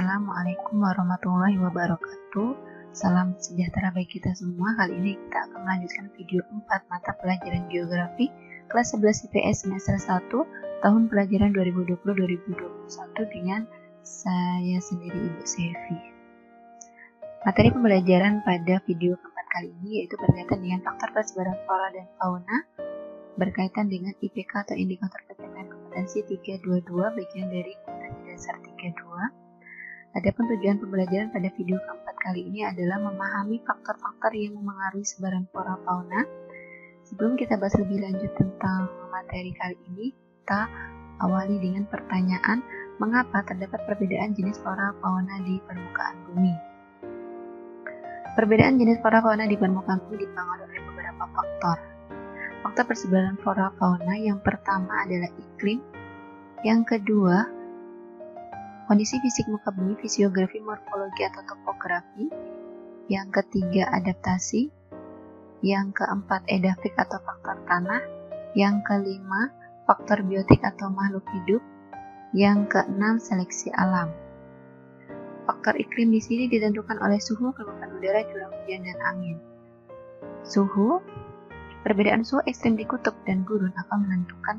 Assalamualaikum warahmatullahi wabarakatuh. Salam sejahtera bagi kita semua. Kali ini kita akan melanjutkan video 4 mata pelajaran geografi kelas 11 IPS semester 1 tahun pelajaran 2020-2021 dengan saya sendiri Ibu Sevi. Materi pembelajaran pada video keempat kali ini yaitu berkaitan dengan faktor persebaran flora dan fauna berkaitan dengan IPK atau indikator pencapaian kompetensi 322 bagian dari kompetensi dasar 32. Adapun tujuan pembelajaran pada video keempat kali ini adalah memahami faktor-faktor yang memengaruhi sebaran flora fauna. Sebelum kita bahas lebih lanjut tentang materi kali ini, kita awali dengan pertanyaan, mengapa terdapat perbedaan jenis flora fauna di permukaan bumi? Perbedaan jenis flora fauna di permukaan bumi dipengaruhi oleh beberapa faktor. Faktor persebaran flora fauna yang pertama adalah iklim, yang kedua kondisi fisik muka bumi, fisiografi, morfologi atau topografi. Yang ketiga adaptasi. Yang keempat edafik atau faktor tanah. Yang kelima faktor biotik atau makhluk hidup. Yang keenam seleksi alam. Faktor iklim di sini ditentukan oleh suhu, kelembapan udara, curah hujan dan angin. Suhu, perbedaan suhu ekstrim di kutub dan gurun akan menentukan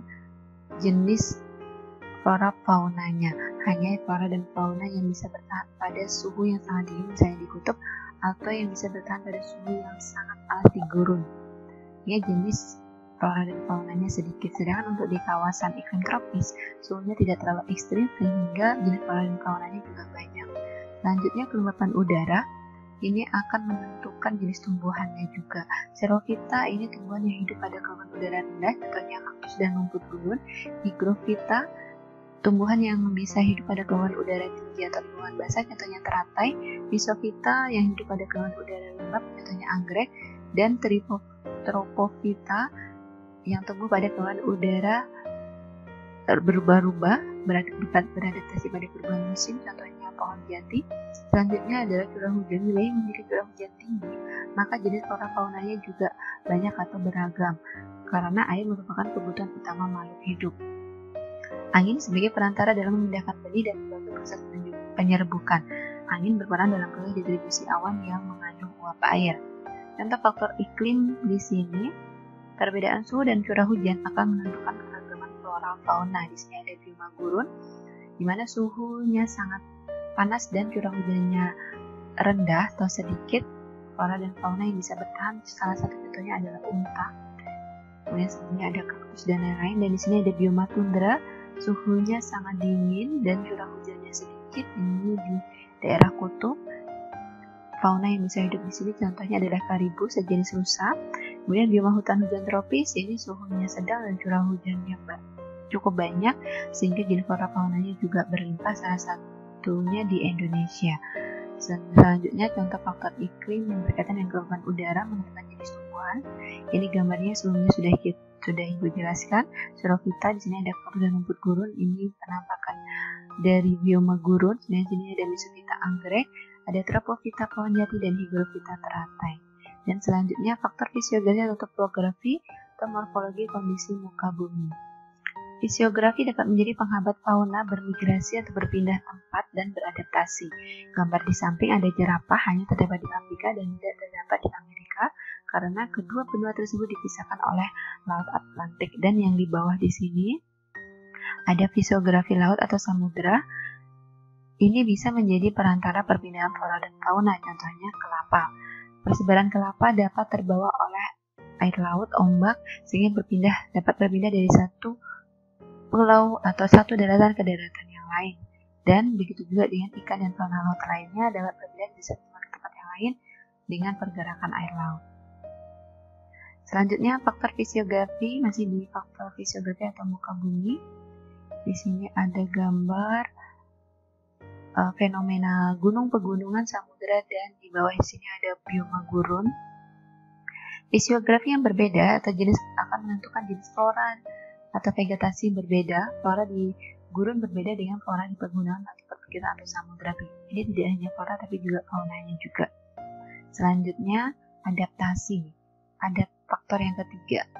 jenis flora faunanya. Hanya flora dan fauna yang bisa bertahan pada suhu yang sangat dingin misalnya di kutub atau yang bisa bertahan pada suhu yang sangat panas di gurun. Ya, jenis flora dan faunanya sedikit. Sedangkan untuk di kawasan iklim tropis suhunya tidak terlalu ekstrim sehingga jenis flora dan faunanya juga banyak. Selanjutnya kelembapan udara. Ini akan menentukan jenis tumbuhannya juga. Xerophyta ini tumbuhan yang hidup pada kelembapan udara rendah, contohnya kaktus dan rumput gurun. Hygrophita tumbuhan yang bisa hidup pada kelembapan udara tinggi atau lingkungan basah, contohnya teratai. Mesophyta yang hidup pada kelembapan udara lembab, contohnya anggrek. Dan Tropophyta yang tumbuh pada kelembapan udara berubah-ubah, beradaptasi pada perubahan musim, contohnya pohon jati. Selanjutnya adalah curah hujan. Wilayah yang memiliki curah hujan tinggi, maka jenis flora faunanya juga banyak atau beragam, karena air merupakan kebutuhan utama makhluk hidup. Angin sebagai perantara dalam memindahkan benih dan membantu proses penyerbukan. Angin berperan dalam proses distribusi awan yang mengandung uap air. Contoh faktor iklim di sini, perbedaan suhu dan curah hujan akan menentukan keragaman flora fauna. Di sini ada bioma gurun, di mana suhunya sangat panas dan curah hujannya rendah atau sedikit. Flora dan fauna yang bisa bertahan, salah satu contohnya adalah unta. Kemudian sebelumnya ada kaktus dan lain-lain. Dan di sini ada bioma tundra, suhunya sangat dingin dan curah hujannya sedikit. Ini di daerah kutub. Fauna yang bisa hidup di sini contohnya adalah karibu, sejenis rusa. Kemudian bioma hutan hujan tropis, ini suhunya sedang dan curah hujannya cukup banyak sehingga jenis flora faunanya juga berlimpah, salah satunya di Indonesia. Selanjutnya contoh faktor iklim yang berkaitan dengan kelembapan udara menentukan jenis tumbuhan. Ini gambarnya sebelumnya sudah Ibu jelaskan. Xerophyta, di sini ada kaktus dan rumput gurun. Ini penampakan dari bioma gurun. Dan di sini ada Mesophyta anggrek, ada Tropophyta pohon jati dan Hygrophita teratai. Dan selanjutnya faktor fisiografi atau topografi atau morfologi kondisi muka bumi. Fisiografi dapat menjadi penghambat fauna bermigrasi atau berpindah tempat dan beradaptasi. Gambar di samping ada jerapah hanya terdapat di Afrika dan tidak terdapat di Amerika karena kedua benua tersebut dipisahkan oleh Laut Atlantik. Dan yang di bawah di sini ada fisiografi laut atau samudera. Ini bisa menjadi perantara perpindahan flora dan fauna, contohnya kelapa. Persebaran kelapa dapat terbawa oleh air laut, ombak, sehingga dapat berpindah dari satu pulau atau satu daratan ke daratan yang lain. Dan begitu juga dengan ikan dan fauna laut lainnya dapat berpindah dari satu tempat ke tempat yang lain dengan pergerakan air laut. Selanjutnya faktor fisiografi, masih di faktor fisiografi atau muka bumi. Di sini ada gambar fenomena gunung, pegunungan, samudera, dan di bawah di sini ada bioma gurun. Fisiografi yang berbeda atau jenis akan menentukan jenis flora atau vegetasi berbeda. Flora di gurun berbeda dengan flora di pegunungan atau perbukitan atau samudera. Ini tidak hanya flora tapi juga faunanya juga. Selanjutnya adaptasi. Ada faktor yang ketiga.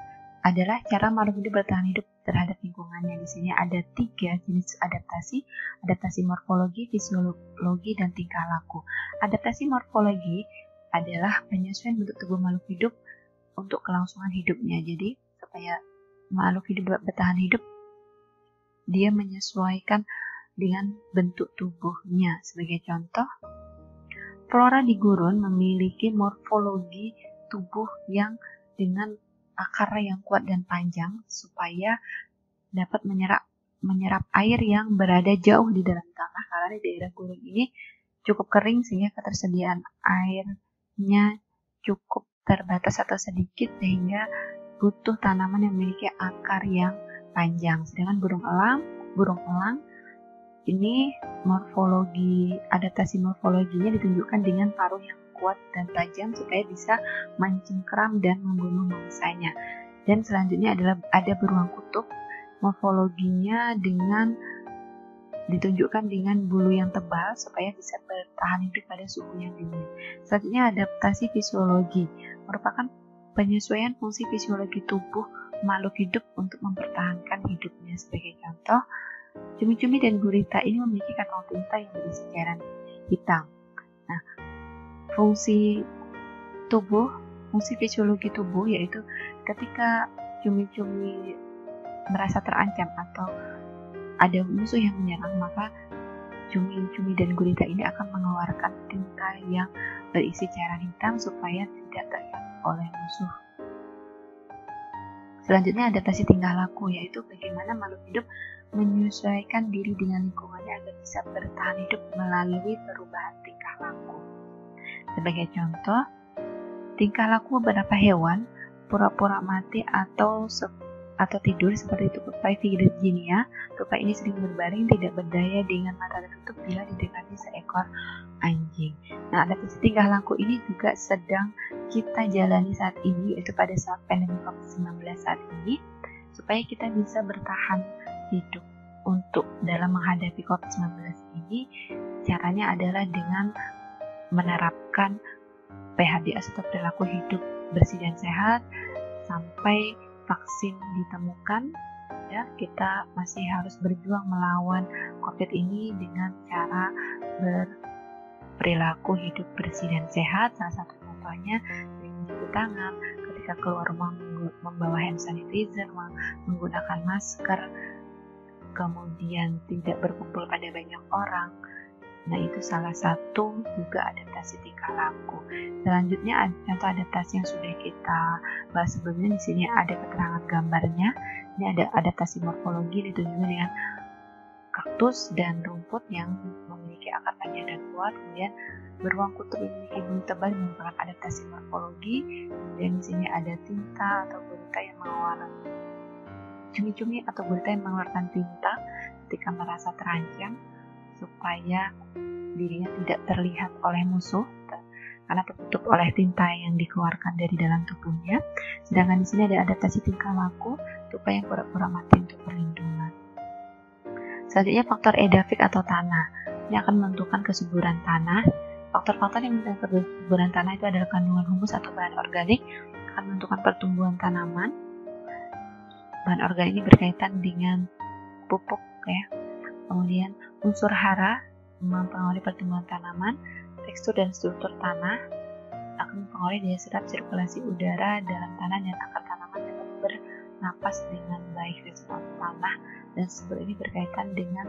adalah cara makhluk hidup bertahan hidup terhadap lingkungannya. Di sini ada 3 jenis adaptasi: adaptasi morfologi, fisiologi, dan tingkah laku. Adaptasi morfologi adalah penyesuaian bentuk tubuh makhluk hidup untuk kelangsungan hidupnya. Jadi, supaya makhluk hidup bertahan hidup, dia menyesuaikan dengan bentuk tubuhnya. Sebagai contoh, flora di gurun memiliki morfologi tubuh yang dengan akar yang kuat dan panjang supaya dapat menyerap air yang berada jauh di dalam tanah, karena di daerah gurun ini cukup kering sehingga ketersediaan airnya cukup terbatas atau sedikit, sehingga butuh tanaman yang memiliki akar yang panjang. Sedangkan burung elang ini adaptasi morfologinya ditunjukkan dengan paruh yang kuat dan tajam supaya bisa mencengkeram dan membunuh mangsanya. Dan selanjutnya ada beruang kutub, morfologinya ditunjukkan dengan bulu yang tebal supaya bisa bertahan hidup pada suhu yang dingin. Selanjutnya adaptasi fisiologi, merupakan penyesuaian fungsi fisiologi tubuh makhluk hidup untuk mempertahankan hidupnya. Sebagai contoh, cumi-cumi dan gurita ini memiliki kantong tinta yang berisi cairan hitam. Nah, fungsi fisiologi tubuh yaitu ketika cumi-cumi merasa terancam atau ada musuh yang menyerang, maka cumi-cumi dan gurita ini akan mengeluarkan tinta yang berisi cairan hitam supaya tidak terlihat oleh musuh. Selanjutnya adaptasi tingkah laku, yaitu bagaimana makhluk hidup menyesuaikan diri dengan lingkungannya agar bisa bertahan hidup melalui perubahan tingkah laku. Sebagai contoh, tingkah laku beberapa hewan pura-pura mati atau tidur seperti tupai Virginia. Tupai ini sering berbaring tidak berdaya dengan mata tertutup bila didekati seekor anjing. Nah, adaptasi tingkah laku ini juga sedang kita jalani saat ini, yaitu pada saat pandemi COVID-19 saat ini, supaya kita bisa bertahan hidup. Untuk dalam menghadapi COVID-19 ini, caranya adalah dengan menerapkan PHBS atau perilaku hidup bersih dan sehat sampai vaksin ditemukan. Ya, kita masih harus berjuang melawan COVID ini dengan cara berperilaku hidup bersih dan sehat. Salah satu contohnya sering mencuci tangan, ketika keluar rumah membawa hand sanitizer, menggunakan masker, kemudian tidak berkumpul pada banyak orang. Nah, itu salah satu juga adaptasi tingkah laku. Selanjutnya contoh adaptasi yang sudah kita bahas sebelumnya. Di sini ada keterangan gambarnya. Ini ada adaptasi morfologi ditunjukkan dengan kaktus dan rumput yang memiliki akar panjang dan kuat. Kemudian beruang kutub memiliki bulu tebal merupakan adaptasi morfologi. Kemudian di sini ada tinta atau gurita yang mengeluarkan cumi-cumi atau gurita yang mengeluarkan tinta ketika merasa terancam supaya dirinya tidak terlihat oleh musuh karena tertutup oleh tinta yang dikeluarkan dari dalam tubuhnya. Sedangkan di sini ada adaptasi tingkah laku, tupai yang pura-pura mati untuk perlindungan. Selanjutnya faktor edafik atau tanah. Ini akan menentukan kesuburan tanah. Faktor-faktor yang menentukan kesuburan tanah itu adalah kandungan humus atau bahan organik, akan menentukan pertumbuhan tanaman. Bahan organik ini berkaitan dengan pupuk ya. Kemudian unsur hara mempengaruhi pertumbuhan tanaman, tekstur dan struktur tanah akan mempengaruhi daya serap sirkulasi udara dalam tanah dan akar tanaman dapat bernapas dengan baik. Resistance tanah dan struktur ini berkaitan dengan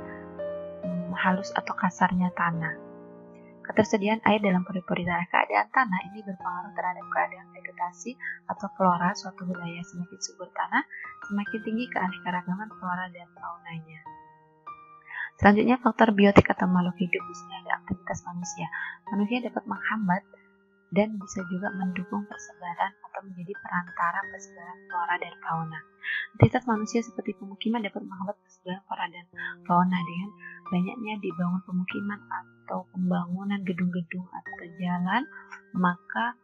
halus atau kasarnya tanah. Ketersediaan air dalam pori-pori tanah. Keadaan tanah ini berpengaruh terhadap keadaan vegetasi atau flora suatu wilayah. Semakin subur tanah, semakin tinggi keanekaragaman flora dan faunanya. Selanjutnya faktor biotik atau makhluk hidup. Di sini ada aktivitas manusia. Manusia dapat menghambat dan bisa juga mendukung persebaran atau menjadi perantara persebaran flora dan fauna. Aktivitas manusia seperti pemukiman dapat menghambat persebaran flora dan fauna dengan banyaknya dibangun pemukiman atau pembangunan gedung-gedung atau jalan, maka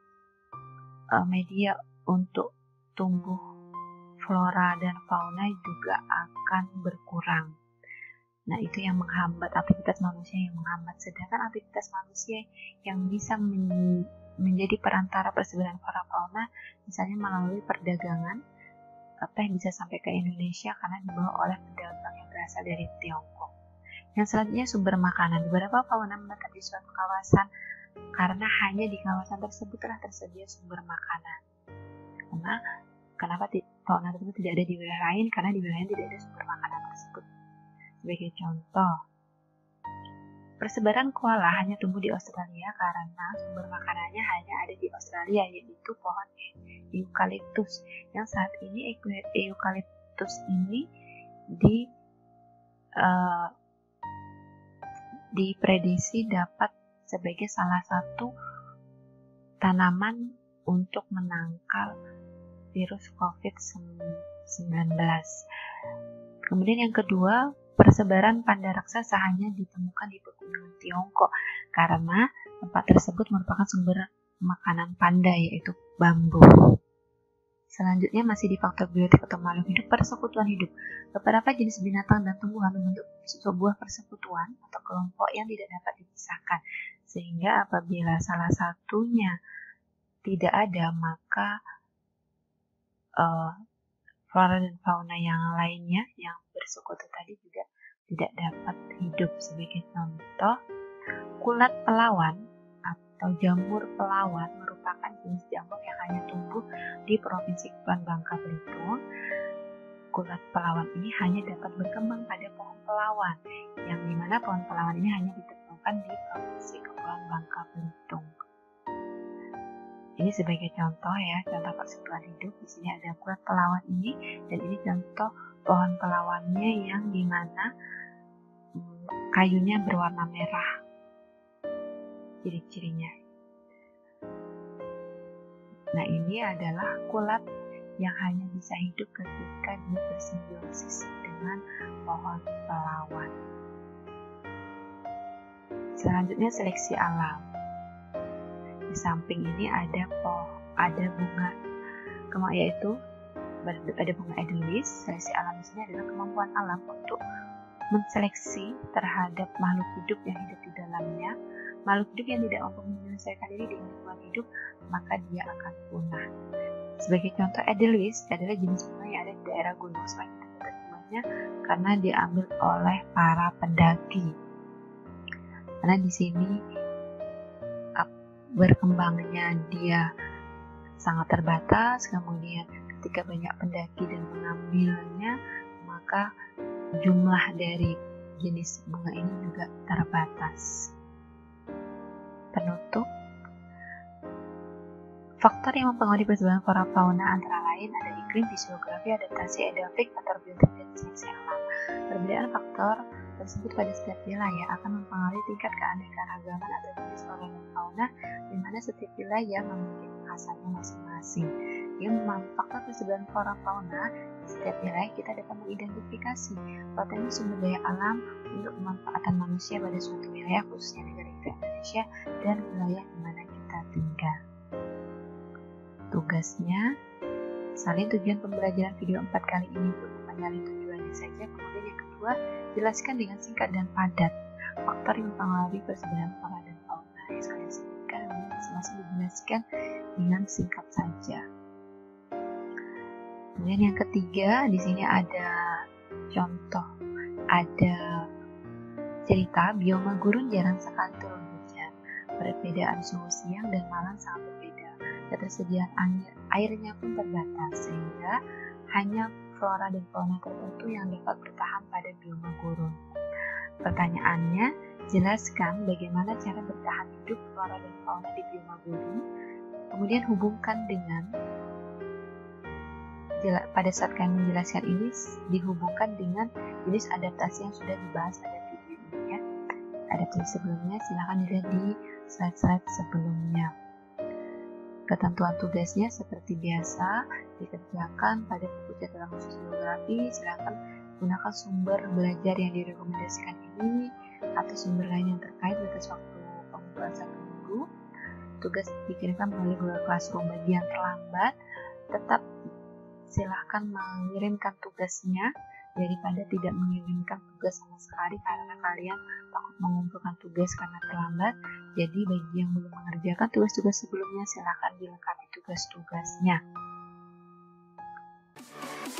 media untuk tumbuh flora dan fauna juga akan berkurang. Nah, itu yang menghambat, aktivitas manusia yang menghambat. Sedangkan aktivitas manusia yang bisa menjadi perantara persebaran flora fauna, misalnya melalui perdagangan, teh bisa sampai ke Indonesia karena dibawa oleh pedagang yang berasal dari Tiongkok. Yang selanjutnya sumber makanan. Beberapa fauna menetap di suatu kawasan karena hanya di kawasan tersebut telah tersedia sumber makanan. Kenapa fauna tersebut tidak ada di wilayah lain? Karena di wilayah lain tidak ada sumber makanan tersebut. Sebagai contoh, persebaran koala hanya tumbuh di Australia karena sumber makanannya hanya ada di Australia, yaitu pohon eukaliptus. Yang saat ini eukaliptus ini diprediksi dapat sebagai salah satu tanaman untuk menangkal virus COVID-19. Kemudian yang kedua, persebaran panda raksasa hanya ditemukan di pegunungan Tiongkok karena tempat tersebut merupakan sumber makanan panda, yaitu bambu. Selanjutnya masih di faktor biotik atau makhluk hidup, persekutuan hidup. Beberapa jenis binatang dan tumbuhan membentuk sebuah persekutuan atau kelompok yang tidak dapat dipisahkan, sehingga apabila salah satunya tidak ada, maka flora dan fauna yang lainnya yang bersekutu tadi juga tidak dapat hidup. Sebagai contoh, kulat pelawan atau jamur pelawan merupakan jenis jamur yang hanya tumbuh di Provinsi Kepulauan Bangka Belitung. Kulat pelawan ini hanya dapat berkembang pada pohon pelawan, yang dimana pohon pelawan ini hanya ditemukan di Provinsi Kepulauan Bangka Belitung. Ini sebagai contoh ya, contoh persekutuan hidup. Di sini ada kulat pelawan ini, dan ini contoh pohon pelawannya yang dimana kayunya berwarna merah, ciri-cirinya. Nah, ini adalah kulat yang hanya bisa hidup ketika dia bersimbiosis dengan pohon pelawan. Selanjutnya seleksi alam. Di samping ini ada bunga kemang, yaitu ada bunga edelweiss. Seleksi alam di sini adalah kemampuan alam untuk menseleksi terhadap makhluk hidup yang hidup di dalamnya. Makhluk hidup yang tidak mampu menyelesaikan diri dengan lingkungan hidup, maka dia akan punah. Sebagai contoh, edelweiss adalah jenis bunga yang ada di daerah gunung. Semakin terbatas bunganya karena diambil oleh para pendaki. Karena di sini berkembangnya dia sangat terbatas, kemudian ketika banyak pendaki dan mengambilnya, maka jumlah dari jenis bunga ini juga terbatas. Penutup, faktor yang mempengaruhi persebaran flora fauna antara lain ada iklim, fisiografi, adaptasi, edafik, faktor biotik, dan seleksi alam. Perbedaan faktor tersebut pada setiap wilayah akan mempengaruhi tingkat keanekaragaman atau jenis flora dan fauna, di mana setiap wilayah memiliki kekhasannya masing-masing. Dengan faktor persebaran flora fauna di setiap wilayah, kita dapat mengidentifikasi potensi sumber daya alam untuk pemanfaatan manusia pada suatu wilayah, khususnya negara kita Indonesia dan wilayah di mana kita tinggal. Tugasnya, salin tujuan pembelajaran video 4 kali ini untuk menyalin tujuannya saja. Kemudian yang kedua, jelaskan dengan singkat dan padat faktor yang mempengaruhi persebaran flora dan fauna yang kalian sebutkan, kemudian masing-masing dijelaskan dengan singkat saja. Kemudian yang ketiga, di sini ada contoh, ada cerita bioma gurun jarang sekali turun hujan. Perbedaan suhu siang dan malam sangat berbeda. Ketersediaan airnya pun terbatas, sehingga hanya flora dan fauna tertentu yang dapat bertahan pada bioma gurun. Pertanyaannya, jelaskan bagaimana cara bertahan hidup flora dan fauna di bioma gurun. Kemudian hubungkan dengan, pada saat kalian menjelaskan ini, dihubungkan dengan jenis adaptasi yang sudah dibahas pada video ini ya. Adaptasi sebelumnya silahkan dilihat di slide-slide sebelumnya. Ketentuan tugasnya seperti biasa dikerjakan pada buku catatan khusus geografi. Silakan gunakan sumber belajar yang direkomendasikan ini atau sumber lain yang terkait batas waktu pengumpulan 1 minggu. Tugas dikirimkan melalui Google Classroom. Bagi yang terlambat, tetap silakan mengirimkan tugasnya daripada tidak mengirimkan tugas sama sekali karena kalian takut mengumpulkan tugas karena terlambat. Jadi bagi yang belum mengerjakan tugas-tugas sebelumnya, silakan dilengkapi tugas-tugasnya.